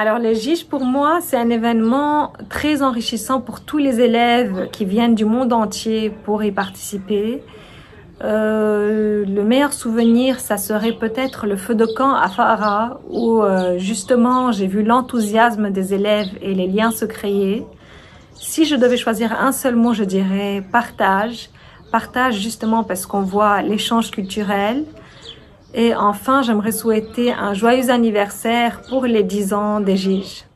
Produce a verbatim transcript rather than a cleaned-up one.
Alors les G I G, pour moi, c'est un événement très enrichissant pour tous les élèves qui viennent du monde entier pour y participer. Euh, le meilleur souvenir, ça serait peut-être le feu de camp à Fara, où euh, justement j'ai vu l'enthousiasme des élèves et les liens se créer. Si je devais choisir un seul mot, je dirais partage. Partage justement parce qu'on voit l'échange culturel. Et enfin, j'aimerais souhaiter un joyeux anniversaire pour les dix ans des G I G.